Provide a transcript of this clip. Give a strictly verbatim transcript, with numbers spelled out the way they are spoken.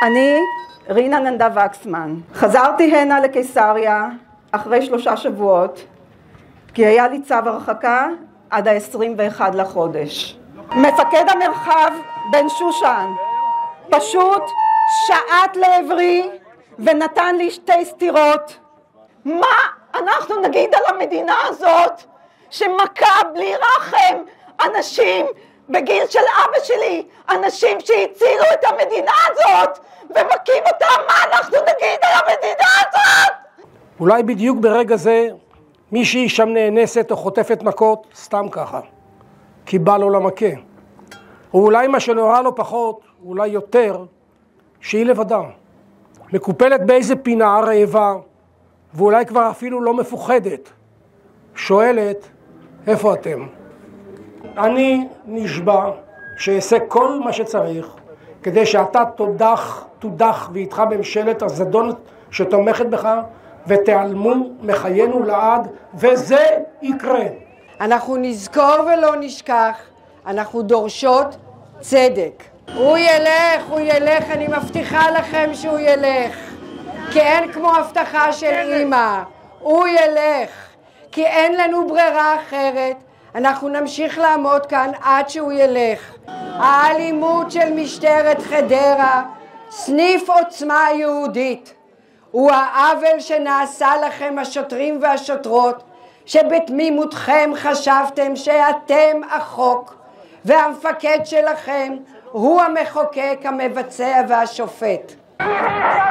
אני רינה ננדה וקסמן. חזרתי הנה לקיסריה אחרי שלושה שבועות, כי היה לי צו הרחקה עד ה-עשרים ואחד לחודש. מפקד המרחב בן שושן פשוט שעט לעברי ונתן לי שתי סטירות. מה אנחנו נגיד על המדינה הזאת שמכה בלי רחם אנשים בגיל של אבא שלי, אנשים שהצילו את המדינה הזאת ומכים אותם? מה אנחנו נגיד על המדינה הזאת? אולי בדיוק ברגע זה מישהי שם נאנסת או חוטפת מכות סתם ככה, כי בא לו למכה. או אולי מה שנורא לו פחות, אולי יותר, שהיא לבדה, מקופלת באיזה פינה רעבה, ואולי כבר אפילו לא מפוחדת, שואלת, איפה אתם? אני נשבע שאעשה כל מה שצריך, כדי שאתה תודח, תודח, ואיתך ממשלת הזדון שתומכת בך, ותיעלמו מחיינו לעד, וזה יקרה. אנחנו נזכור ולא נשכח, אנחנו דורשות צדק. הוא ילך, הוא ילך, אני מבטיחה לכם שהוא ילך. כי אין כמו הבטחה של אמא. הוא ילך, כי אין לנו ברירה אחרת. אנחנו נמשיך לעמוד כאן עד שהוא ילך. האלימות של משטרת חדרה, סניף עוצמה יהודית, הוא העוול שנעשה לכם השוטרים והשוטרות, שבתמימותכם חשבתם שאתם החוק, והמפקד שלכם הוא המחוקק, המבצע והשופט.